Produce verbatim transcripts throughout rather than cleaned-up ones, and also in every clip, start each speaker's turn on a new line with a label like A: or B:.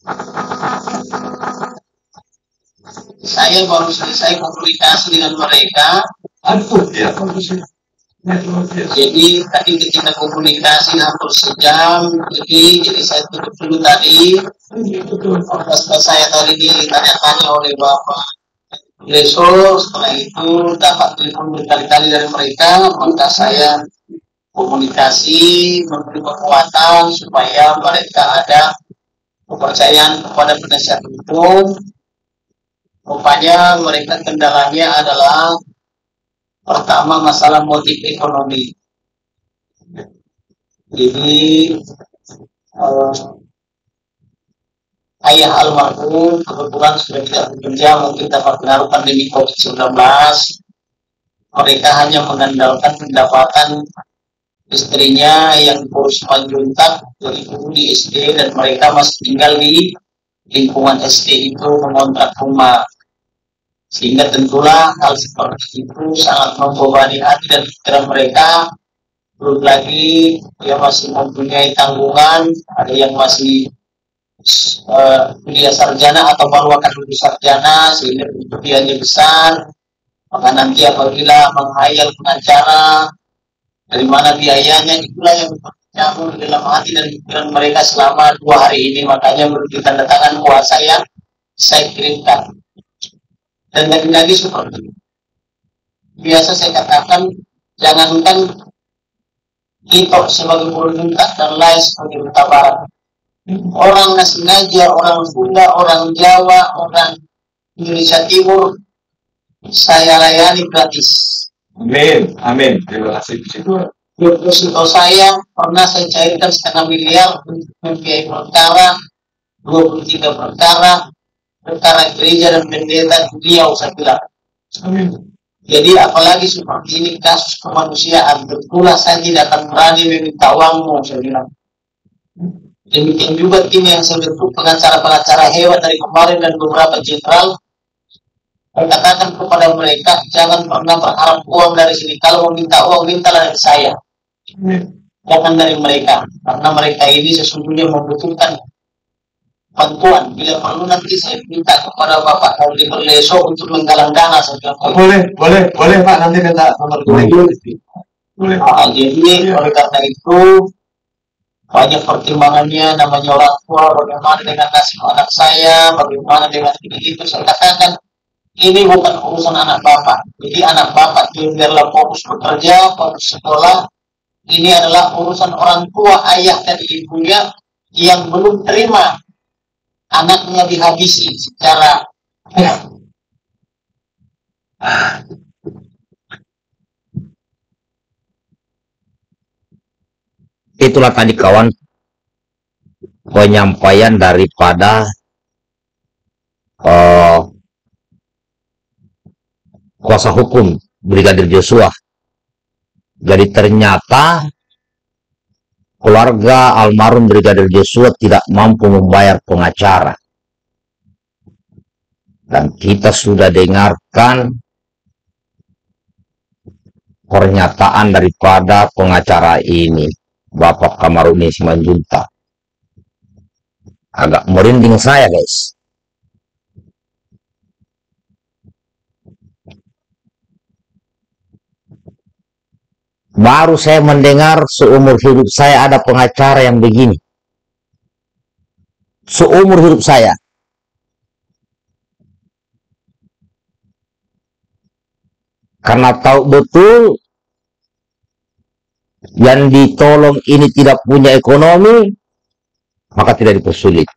A: Saya baru selesai komunikasi dengan mereka.
B: Aduh, ya,
A: Jadi tadi ketika komunikasi hampir sejam, jadi jadi saya tutup dulu tadi. Setelah saya tadi ditanya-tanya oleh Bapak Leso, setelah itu dapat telepon berkali-kali dari mereka, maka saya komunikasi memberi kekuatan supaya mereka ada kepercayaan kepada penasihat hukum. Rupanya mereka kendalanya adalah pertama masalah motif ekonomi. Jadi eh, ayah almarhum kebetulan sudah tidak bekerja, mungkin karena pengaruh pandemi covid sembilan belas. Mereka hanya mengandalkan pendapatan istrinya yang kurus Panjuntak dari guru di S D, dan mereka masih tinggal di lingkungan S D itu mengontrak rumah. Sehingga tentulah hal seperti itu sangat membebani hati dan pikiran mereka. Belum lagi dia masih mempunyai tanggungan, ada yang masih uh, kuliah sarjana atau baru akan lulus sarjana, sehingga kebutuhannya besar. Maka nanti apabila menghayal pengacara, dari mana biayanya, itulah yang bercampur di dalam hati dan pikiran mereka selama dua hari ini. Makanya menurut tanda tangan kuasa yang saya kirimkan. Dan lagi-lagi seperti itu. Biasa saya katakan, jangankan kita sebagai Buruntak dan lain sebagai Buta Barat. Orang Nasinaja, orang Sunda, orang Jawa, orang Indonesia Timur, saya layani gratis.
B: Amin, amin. Terima kasih.
A: Deposito saya pernah saya cairkan setengah miliar untuk membiayai perkara, dua puluh tiga perkara, perkara gereja dan pendeta beliau, saya bilang.
B: Amin.
A: Jadi apalagi seperti ini kasus kemanusiaan, tentulah saya tidak akan berani meminta uangmu, saya bilang. Demikian juga tim yang saya bentuk pengacara-pengacara hebat dari kemarin dan beberapa jenderal. Saya katakan kepada mereka, jangan pernah berharap uang dari sini. Kalau mau minta uang, mintalah dari saya. Jangan dari mereka. Karena mereka ini sesungguhnya membutuhkan bantuan. Bila perlu nanti saya minta kepada Bapak Kauli Berleso untuk menggalang dana. Saya
B: boleh, boleh, boleh Pak. Nanti minta nomor boleh.
A: Boleh. Nah, jadi oleh karena itu banyak pertimbangannya, namanya orang tua, bagaimana dengan nasib anak saya, bagaimana dengan ini itu. Saya katakan, ini bukan urusan anak bapak. Jadi anak bapak biarlah fokus bekerja, fokus sekolah. Ini adalah urusan orang tua, ayah dan ibunya yang belum terima anaknya dihabisi secara ya.
C: Itulah tadi kawan penyampaian daripada uh, kuasa hukum Brigadir Joshua. Jadi ternyata keluarga almarhum Brigadir Joshua tidak mampu membayar pengacara. Dan kita sudah dengarkan pernyataan daripada pengacara ini, Bapak Kamarudin Simanjuntak. Agak merinding saya, guys. Baru saya mendengar seumur hidup saya ada pengacara yang begini. Seumur hidup saya. Karena tahu betul yang ditolong ini tidak punya ekonomi, maka tidak dipersulit.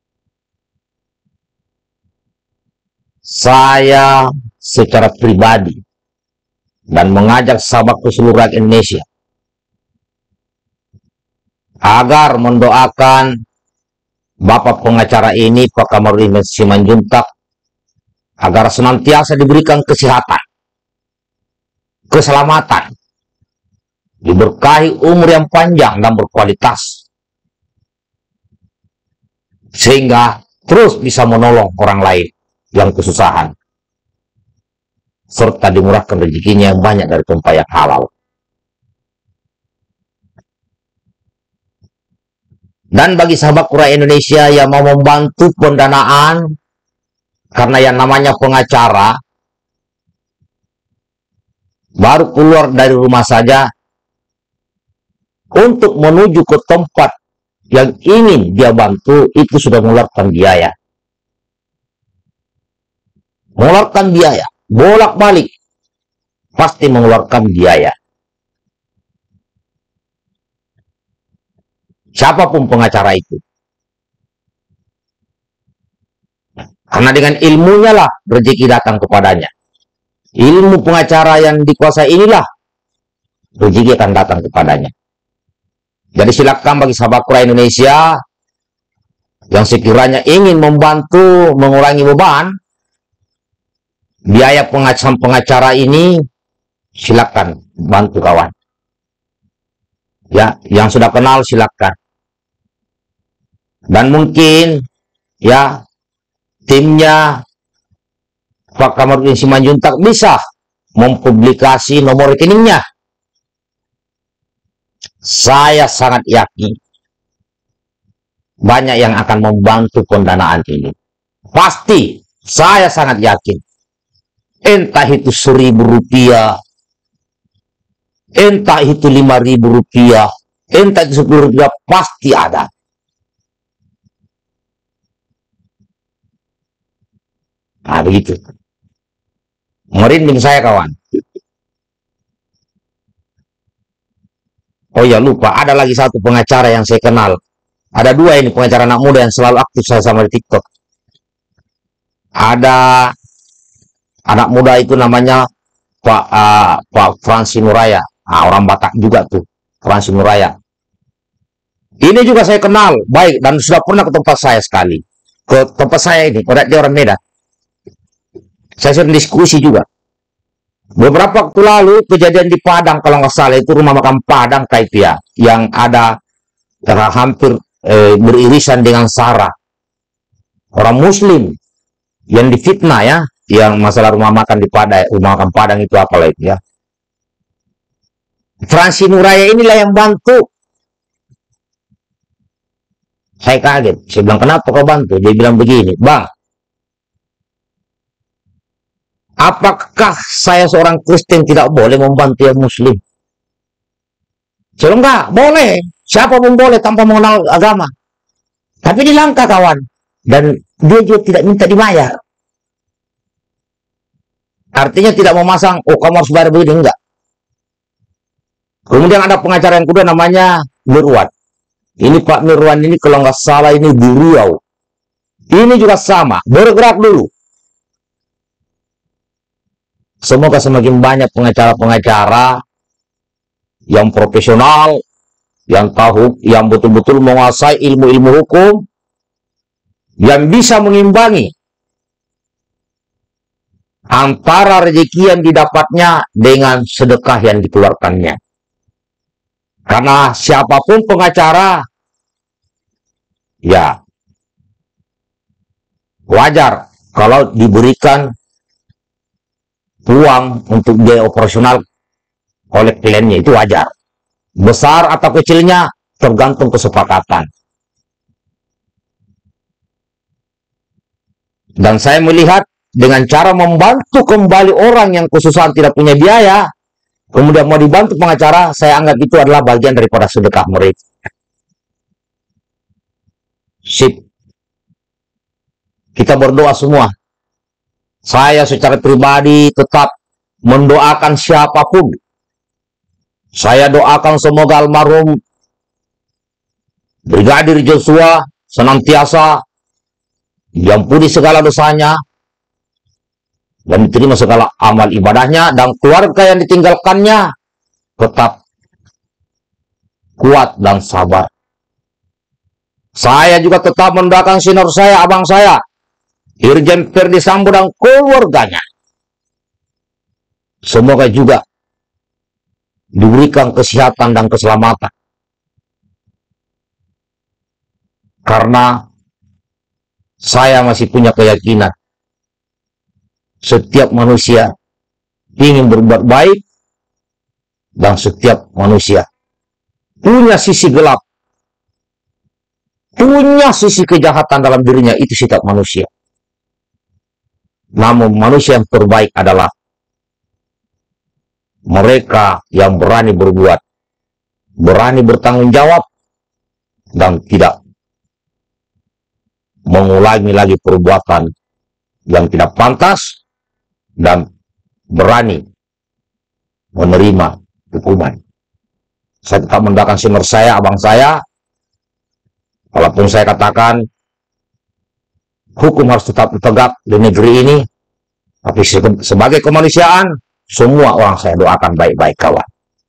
C: Saya secara pribadi dan mengajak sahabatku seluruh rakyat Indonesia agar mendoakan Bapak pengacara ini, Pak Kamarudin Simanjuntak, agar senantiasa diberikan kesehatan, keselamatan, diberkahi umur yang panjang dan berkualitas, sehingga terus bisa menolong orang lain yang kesusahan, serta dimurahkan rezekinya yang banyak dari tempat yang halal. Dan bagi sahabat rakyat Indonesia yang mau membantu pendanaan, karena yang namanya pengacara, baru keluar dari rumah saja, untuk menuju ke tempat yang ingin dia bantu, itu sudah mengeluarkan biaya. Mengeluarkan biaya, bolak-balik, pasti mengeluarkan biaya. Siapapun pengacara itu. Karena dengan ilmunya lah rezeki datang kepadanya. Ilmu pengacara yang dikuasai inilah rezeki akan datang kepadanya. Jadi silakan bagi sahabat rakyat Indonesia yang sekiranya ingin membantu mengurangi beban biaya pengacara pengacara ini, silakan bantu kawan. Ya, yang sudah kenal silakan. Dan mungkin ya timnya Pak Kamarudin Simanjuntak bisa mempublikasi nomor rekeningnya. Saya sangat yakin banyak yang akan membantu pendanaan ini. Pasti, saya sangat yakin. Entah itu seribu rupiah, entah itu lima ribu rupiah, entah itu sepuluh rupiah, pasti ada. Nah, begitu. Merinding saya, kawan. Oh ya, lupa. Ada lagi satu pengacara yang saya kenal. Ada dua ini pengacara anak muda yang selalu aktif saya sama di TikTok. Ada anak muda itu namanya Pak uh, Pak Fransi Nuraya. Nah, orang Batak juga tuh, Fransi Nuraya. Ini juga saya kenal baik dan sudah pernah ke tempat saya sekali. Ke tempat saya ini, dia orang Medan. Saya sering diskusi juga. Beberapa waktu lalu kejadian di Padang, kalau nggak salah itu rumah makan Padang Taipia yang ada hampir eh, beririsan dengan Sara, orang Muslim yang difitnah ya, yang masalah rumah makan di Padang, rumah makan Padang itu apa lagi ya? Fransi Nuraya inilah yang bantu. Saya kaget, saya bilang kenapa kau bantu? Dia bilang begini, bang. Apakah saya seorang Kristen tidak boleh membantu yang Muslim? Saya bilang, enggak, boleh. Siapa pun boleh tanpa mengenal agama. Tapi ini langka, kawan. Dan dia juga tidak minta dibayar. Artinya tidak memasang, oh kamu harus bayar begini, enggak. Kemudian ada pengacara yang kedua namanya Mirwan. Ini Pak Mirwan ini kalau nggak salah ini di Riau. Ini juga sama, bergerak dulu. Semoga semakin banyak pengacara-pengacara yang profesional, yang tahu, yang betul-betul menguasai ilmu-ilmu hukum, yang bisa mengimbangi antara rezeki yang didapatnya dengan sedekah yang dikeluarkannya. Karena siapapun pengacara, ya wajar kalau diberikan uang untuk biaya operasional oleh kliennya, itu wajar. Besar atau kecilnya tergantung kesepakatan. Dan saya melihat dengan cara membantu kembali orang yang kesusahan tidak punya biaya, kemudian mau dibantu pengacara, saya anggap itu adalah bagian daripada sedekah mereka. Sip. Kita berdoa semua. Saya secara pribadi tetap mendoakan siapapun. Saya doakan semoga almarhum Brigadir Joshua senantiasa diampuni segala dosanya dan diterima segala amal ibadahnya, dan keluarga yang ditinggalkannya tetap kuat dan sabar. Saya juga tetap mendoakan senior saya, abang saya, Irjen Ferdi Sambo dan keluarganya. Semoga juga diberikan kesehatan dan keselamatan. Karena saya masih punya keyakinan setiap manusia ingin berbuat baik dan setiap manusia punya sisi gelap punya sisi kejahatan dalam dirinya, itu setiap manusia. Namun manusia yang terbaik adalah mereka yang berani berbuat, berani bertanggung jawab, dan tidak mengulangi lagi perbuatan yang tidak pantas, dan berani menerima hukuman. Saya tetap mendoakan senior saya, abang saya, walaupun saya katakan hukum harus tetap tegak di negeri ini, tapi sebagai kemanusiaan, semua orang saya doakan baik-baik, kawan.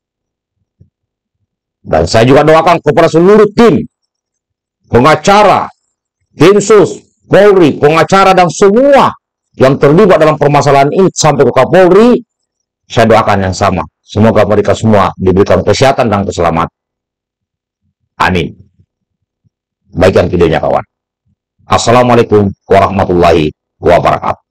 C: Dan saya juga doakan kepada seluruh tim pengacara, tim sus, Polri, pengacara, dan semua yang terlibat dalam permasalahan ini sampai ke Kapolri, saya doakan yang sama. Semoga mereka semua diberikan kesehatan dan keselamatan. Amin. Baikkan videonya, kawan. Assalamualaikum warahmatullahi wabarakatuh.